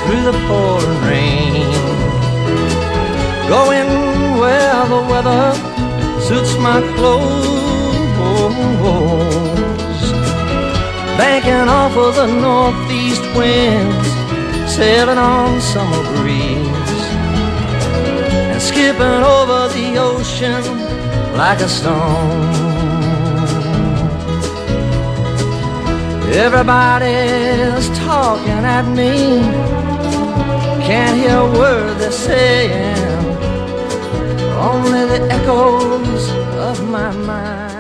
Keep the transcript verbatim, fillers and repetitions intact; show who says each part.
Speaker 1: through the pouring rain, going where the weather suits my clothes, banking off of the northeast winds, sailing on summer breeze, and skipping over the ocean like a stone. Everybody's talking at me, can't hear a word they're saying, only the echoes of my mind.